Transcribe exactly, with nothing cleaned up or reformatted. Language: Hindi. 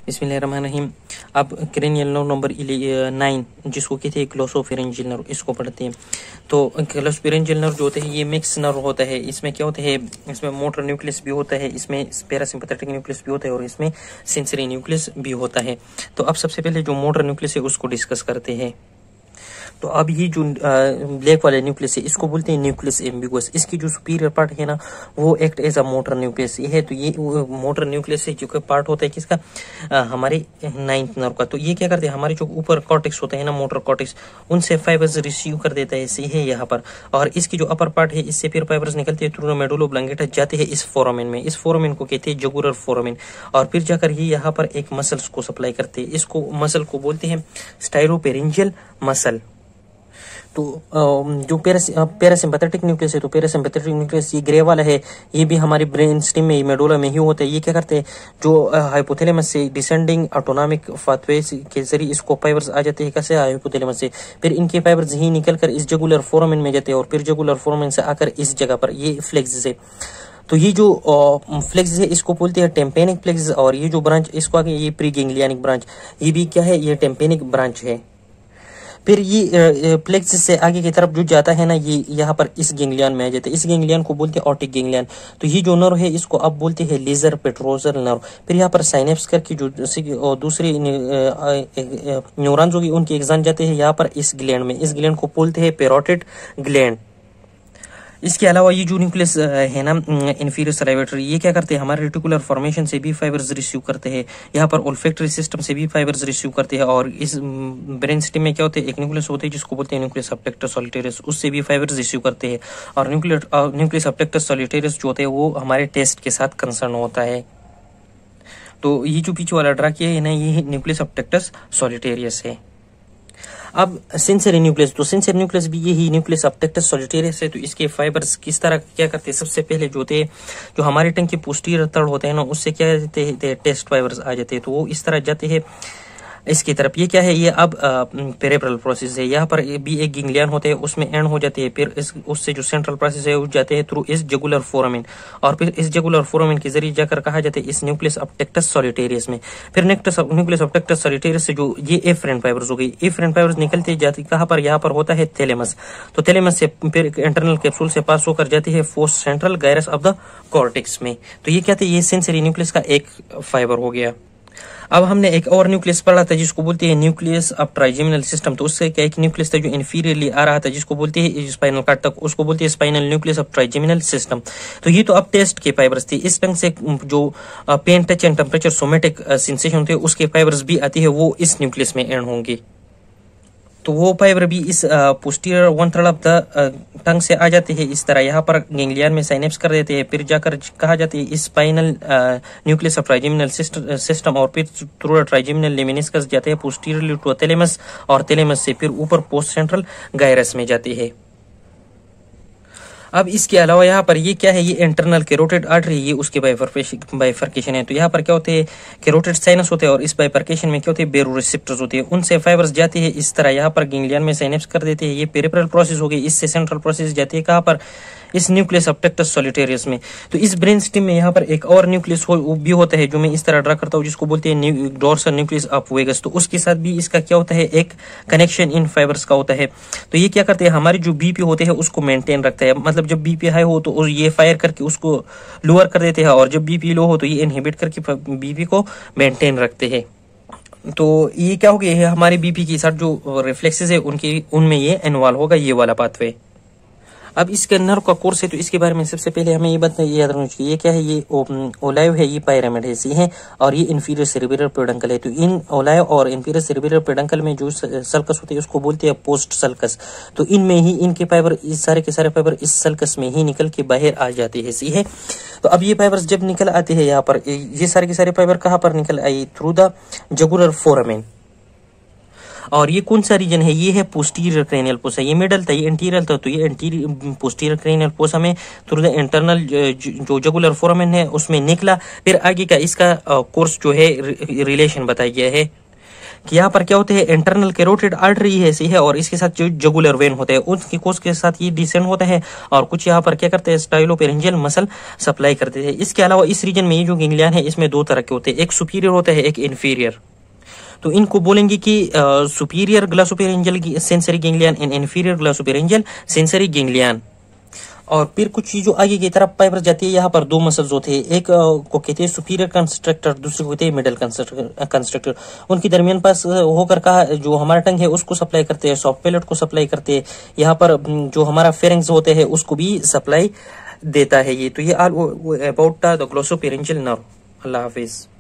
बिस्मिल्लाहिर्रहमानिर्रहीम। अब क्रेनियल नर्व नंबर नाइन जिसको कहते हैं ग्लोसोफेरेंजियल नर्व, इसको पढ़ते हैं। तो ग्लोसोफेरेंजियल नर्व जो होता है ये मिक्स नर्व होता है। इसमें क्या होता है, इसमें मोटर न्यूक्लियस भी होता है, इसमें पैरासिम्पैथेटिक न्यूक्लियस भी होता है और इसमें सेंसरी न्यूक्लियस भी होता है। तो अब सबसे पहले जो मोटर न्यूक्लियस है उसको डिस्कस करते हैं। तो अब ये जो ब्लैक वाले न्यूक्लियस है इसको बोलते हैं न्यूक्लियस एम्बिगुअस। इसकी जो सुपीरियर पार्ट है ना वो act as a motor nucleus ये है। तो ये मोटर न्यूक्लियस है जो कि पार्ट होता है किसका, आ, हमारे नाइन्थ नर्व का। तो ये क्या करते हैं, हमारे जो ऊपर कॉर्टेक्स होता है ना, मोटर कॉर्टेक्स, उनसे फाइबर्स रिसीव कर देता है, ऐसे है यहाँ पर। और इसकी जो अपर पार्ट है इससे फिर फाइबर्स निकलते हैं थ्रू मेडुला ओब्लोंगेटा, जाते हैं इस फोरामेन में। इस फोरामेन को कहते हैं जुगुलर फोरामेन। और फिर जाकर ये यहाँ पर एक मसल्स को सप्लाई करते हैं। इसको मसल को बोलते हैं स्टाइरोपेरेंजियल मसल। तो जो पैरासिम्पैथेटिक न्यूक्लियस है, तो पैरासिम्पैथेटिक न्यूक्लियस ये ग्रे वाला है, ये भी हमारे ब्रेन स्टेम में, मेडुला में ही होता है। ये क्या करते हैं, जो हाइपोथैलेमस से डिसेंडिंग ऑटोनॉमिक पाथवे के जरिए इसको फाइबर्स आ जाते हैं। कैसे, हाइपोथैलेमस से। फिर इनके फाइबर्स ही निकलकर इस जुगुलर फोरामेन में जाते हैं और फिर जुगुलर फोरामेन से आकर इस जगह पर ये फ्लेक्स है। तो ये जो फ्लेक्स है इसको बोलते हैं टेम्पेनिक फ्लेक्स। और ये जो ब्रांच इसको आगे ये प्री गैंग्लियनिक ब्रांच, ये भी क्या है, ये टेम्पेनिक ब्रांच है। फिर ये प्लेक्स से आगे की तरफ जो जाता है ना, ये यहाँ पर इस गैंग्लियन में आ जाता है। इस गैंग्लियन को बोलते हैं ऑप्टिक गैंग्लियन। तो ये जो नर्व है इसको अब बोलते हैं लेजर पेट्रोजल नर्व। फिर यहाँ पर साइनेप्स करके जो दूसरी न्यूरॉन्स होगी उनके एग्जाम जाते हैं यहाँ पर इस ग्लैंड में। इस ग्लैंड को बोलते हैं पैरोटिड ग्लैंड। इसके अलावा ये जो न्यूक्लियस है ना इंफीरियर सलाइवेटरी, ये क्या करते हैं, हमारे रेटिकुलर फॉर्मेशन से भी फाइबर्स रिसीव करते हैं। यहाँ पर ओल्फैक्टरी सिस्टम से भी फाइबर्स रिसीव करते हैं। और इस ब्रेन स्टेम में क्या होते हैं, एक न्यूक्लियस होते हैं जिसको बोलते हैं न्यूक्लियस अपटेक्टस सॉलिटेरियस, उससे भी फाइबर्स रिसीव करते हैं। और न्यूक्लियस न्यूक्लियस अपटेक्टस सॉलिटेरियस जो होते हैं वो हमारे टेस्ट के साथ कंसर्न होता है। तो ये जो पीछे वाला ड्रा किया है ना, ये न्यूक्लियस अपटेक्टस सॉलिटेरियस है। अब सेंसरी न्यूक्लियस, तो सेंसरी न्यूक्लियस भी यही न्यूक्लियस अपटेक्टस सॉलिटेरियस है। तो इसके फाइबर्स किस तरह क्या करते हैं, सबसे पहले जो होते हैं, जो हमारे टंग के पोस्टीरियर तड़ होते हैं ना, उससे क्या जाते हैं, टेस्ट फाइबर्स आ जाते हैं। तो वो इस तरह जाते हैं इसकी तरफ। ये क्या है, ये अब पेरेब्रल प्रोसेस है। यहाँ पर भी एक गैंग्लियन होते हैं, उसमें एंड हो जाते हैं। फिर इस उससे जो सेंट्रल प्रोसेस है उस जाते हैं थ्रू इस जुगुलर फोरामेन। और फिर इस जुगुलर फोरामेन के जरिए जाकर कहा जाता है इस न्यूक्लियस अपटेक्टस सॉलिटेरियस में। फिर नेक्टस न्यूक्लियस अपटेक्टस सॉलिटेरियस से जो ये एफरेंट फाइबर्स हो गई, एफरेंट फाइबर्स निकलते जाती कहाँ पर, यहाँ पर होता है थैलेमस। तो थैलेमस से फिर इंटरनल कैप्सूल से पास होकर जाती है फोर्स central gyrus of the cortex में। तो ये क्या थे, ये सेंसरी न्यूक्लियस का एक फाइबर हो गया। अब हमने एक और न्यूक्लियस पढ़ा था जिसको बोलते हैं न्यूक्लियस ऑफ ट्राइजेमिनल सिस्टम। तो उससे क्या एक न्यूक्लियस था जो इंफीरियरली आ रहा था जिसको बोलते हैं स्पाइनल कार्ड तक, उसको बोलते हैं spinal nucleus of trigeminal system. तो ये तो अब टेस्ट के फाइबर्स थे। इस ढंग से जो pain, touch and temperature somatic sensation होते हैं उसके फाइबर्स भी आती है, वो इस न्यूक्लियस में एंड होंगे। तो वो फाइबर भी इस posterior one third of the tongue से आ जाते हैं इस तरह, यहाँ पर गैंग्लियन में साइनेप्स कर देते हैं। फिर जाकर कहा जाता है इस spinal nucleus of trigeminal system. और फिर थ्रू ट्राइजेमिनल लेमिनिस्कस जाते हैं पोस्टीरियरली टू थैलेमस। और थैलेमस से फिर ऊपर पोस्ट सेंट्रल गायरस में जाते हैं। अब इसके अलावा यहाँ पर ये क्या है, ये इंटरनल कैरोटिड आर्टरी, ये उसके बाइफर्केशन है। तो यहाँ पर क्या होते हैं, कैरोटिड साइनस होते हैं और इस बाइफर्केशन में क्या होते हैं, बेरोरिसेप्टर्स होते हैं, उनसे फाइबर्स जाते हैं इस तरह। यहाँ पर गैंग्लियन में साइनेप्स कर देते हैं। ये पेरिफेरल प्रोसेस हो गई, इससे सेंट्रल प्रोसेस जाती है कहाँ पर, इस न्यूक्लियस अपटेक्टस सॉलिटेरियस में। तो इस ब्रेन स्टेम में यहाँ पर एक और न्यूक्लियस हो, भी होता है जो मैं इस तरह ड्रा करता हूँ, जिसको बोलते हैं डोर्सल न्यूक्लियस ऑफ वेगस। तो उसके साथ भी इसका क्या होता है, एक कनेक्शन इन फाइबर्स का होता है। तो ये क्या करते हैं, हमारे जो बीपी होते हैं उसको मेंटेन रखता है। मतलब जब बीपी हाई हो तो ये फायर करके उसको लोअर कर देते हैं, और जब बीपी लो हो तो ये इनहिबिट करके बीपी को मेंटेन रखते हैं। तो ये क्या हो गया है, हमारे बीपी के साथ जो रिफ्लेक्सेस है उनकी उनमें ये इन्वॉल्व होगा, ये वाला पाथवे। अब इसके नर्व का कोर्स है, तो इसके बारे में सबसे पहले हमें ये बात याद रखनी चाहिए, ये क्या है, ये ओलाइव है, ये पायरामिड है, सी है, और ये इंफीरियर सेरेब्रल पेडंकल है। तो इन ओलाइव और इंफीरियर सेरेब्रल पेडंकल में जो सल्कस होते हैं उसको बोलते हैं पोस्ट सल्कस। तो इनमें ही इनके फाइबर, इस सारे के सारे फाइबर इस सल्कस में ही निकल के बाहर आ जाते हैं, सी है। तो अब ये फाइबर्स जब निकल आते हैं यहाँ पर, ये सारे के सारे फाइबर कहाँ पर निकल आई, थ्रू द जुगुलर फोरामेन। और ये कौन सा रीजन है, ये है पोस्टीरियर क्रेनियल पोसा। ये मिडल था, ये एंटीरियर था। तो ये एंटीरियर पोस्टीरियर क्रेनियल पोसा में थ्रू द इंटरनल जो जुगुलर फोरामेन है उसमें निकला। फिर आगे का इसका कोर्स जो है रिलेशन बताया गया है। कि यहाँ पर क्या होते हैं, इंटरनल कैरोटिड आर्टरी है ऐसी है, और इसके साथ जो जुगुलर वेन होते हैं उनकी कोष के साथ ये डिसेंड होता है, और कुछ यहाँ पर क्या करते हैं, स्टाइलोपेरिंजियल मसल सप्लाई करते हैं। इसके अलावा इस रीजन में ये जो गैंग्लियन है इसमें दो तरह के होते हैं, एक सुपीरियर होता है, एक इन्फीरियर। तो इनको बोलेंगे कि superior glossopharyngeal sensory ganglion and inferior glossopharyngeal sensory ganglion. और फिर कुछ जो आगे की तरफ पाइप जाती है, यहाँ पर दो मसल्स होते हैं, एक को कहते हैं सुपीरियर कंस्ट्रक्टर, दूसरे को कहते हैं मिडल कंस्ट्रक्टर। उनके दरमियान पास होकर का जो हमारा टंग है उसको सप्लाई करते हैं, सॉफ्ट पैलेट को सप्लाई करते हैं, यहाँ पर जो हमारा फेरिंग्स होते हैं उसको भी सप्लाई देता है ये। तो ये अबाउट द ग्लॉसोफेरिंजियल नर्व। अल्लाह हाफिज।